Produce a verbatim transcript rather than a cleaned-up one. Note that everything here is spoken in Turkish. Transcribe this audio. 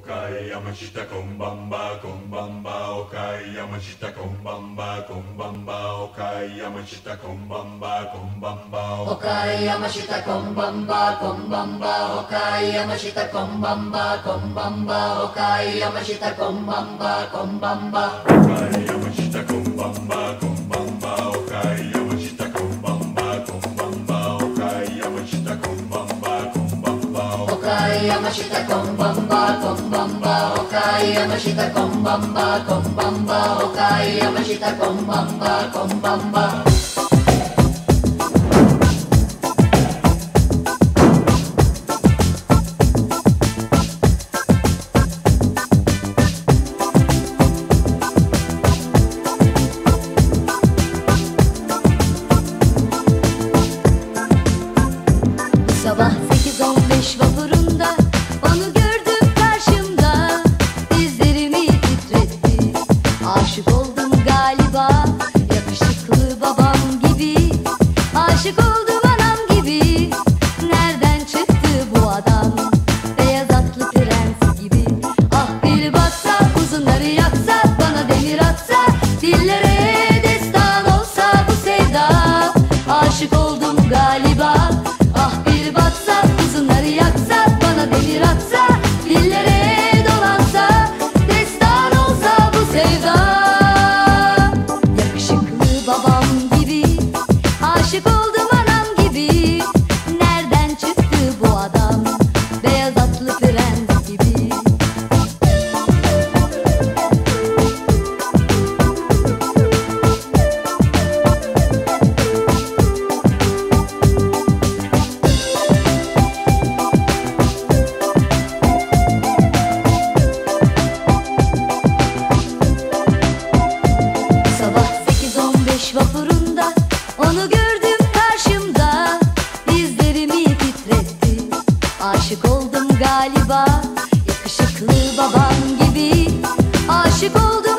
Okai Yamashita konbanba konbanba Okai Yamashita konbanba konbanba Okai Yamashita konbanba konbanba Okai Yamashita konbanba konbanba Okai Yamashita konbanba konbanba Okai Yamashita konbanba konbanba Okai Yamashita konbanba konbanba Okai Yamashita konbanba konbanba Okai Yamashita konbanba konbanba Okai Yamashita konbanba konbanba Okai Yamashita konbanba konbanba Okai Yamashita konbanba konbanba Sabah sekiz on beş vapurunda onu gördüm karşımda, dizlerimi titretti. Aşık oldum galiba, yakışıklı babam gibi. Aşık oldum anam gibi. Nereden çıktı bu adam, beyaz atlı prens gibi. Ah bir baksa, uzunları yaksa, bana demir atsa, dillere destan olsa bu sevda. Aşık oldum galiba. Ah bir baksa, uzunları yaksa, bana demir atsa, dillere dolansa, destan olsa bu sevda. Yakışıklı babam gibi, aşık oldum anam gibi. Nereden çıktı bu adam, beyaz atlı prens gibi. Sabah sekiz on beş vapurunda onu gördüm karşımda, dizlerimi titretti. Aşık oldum galiba, yakışıklı babam gibi. Aşık oldum